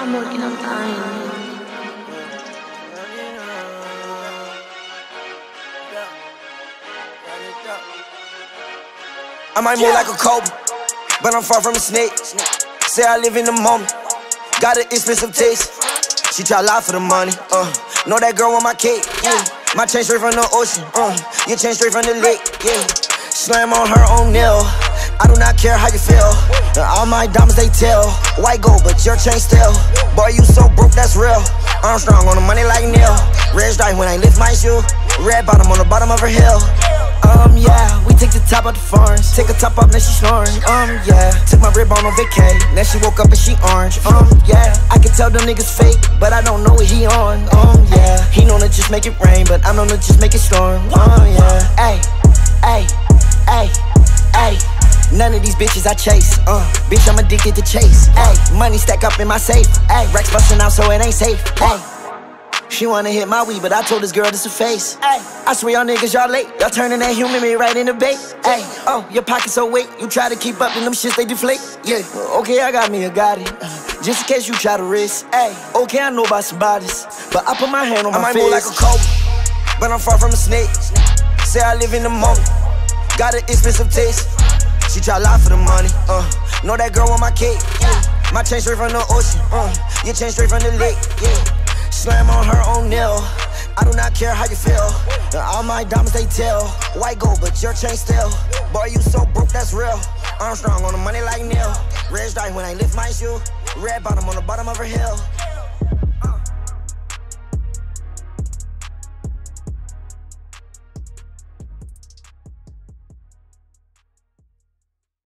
amor que não tá indo. I might move like a cobra, but I'm far from a snake. Say I live in the moment, got an expensive taste. She try lie for the money, know that girl want my cake, yeah. My chain straight from the ocean, your chain straight from the lake, yeah. Slam on her own nail, I do not care how you feel. All my diamonds they tell, white gold but your chain still. Boy you so broke that's real, Armstrong on the money like Neil. Red stripe when I lift my shoe, red bottom on the bottom of her hill. Yeah, we take the top out the foreigns. Take her top off, now she snoring. Yeah, took my rib on vacay. Now she woke up and she orange. Yeah, I can tell them niggas fake, but I don't know what he on. Yeah, he known to just make it rain, but I'm known to just make it storm. Yeah, ayy, ayy, ayy, ayy. None of these bitches I chase. Bitch, I'm addicted to chase. Ayy, money stack up in my safe. Ayy, racks busting out so it ain't safe. Ayy. She wanna hit my weed, but I told this girl this a face. Ay, I swear y'all niggas, y'all late. Y'all turning that human meat right into bait. Ay, oh, your pockets so weight. You try to keep up and them shits, they deflate. Yeah, okay, I got me a Gotti. Just in case you try to risk. Ay, okay, I know about some bodies, but I put my hand on my face. I might move like a cobra, but I'm far from a snake. Say I live in the moment, got an expensive taste. She try lie for the money, know that girl want my cake, yeah. My chain straight from the ocean, your chain straight from the lake, yeah. Slam on her own nail, I do not care how you feel. All my diamonds they tell, white gold but your chain still. Boy you so broke that's real, Armstrong on the money like Neil. Red stripe when I lift my shoe, red bottom on the bottom of her hill.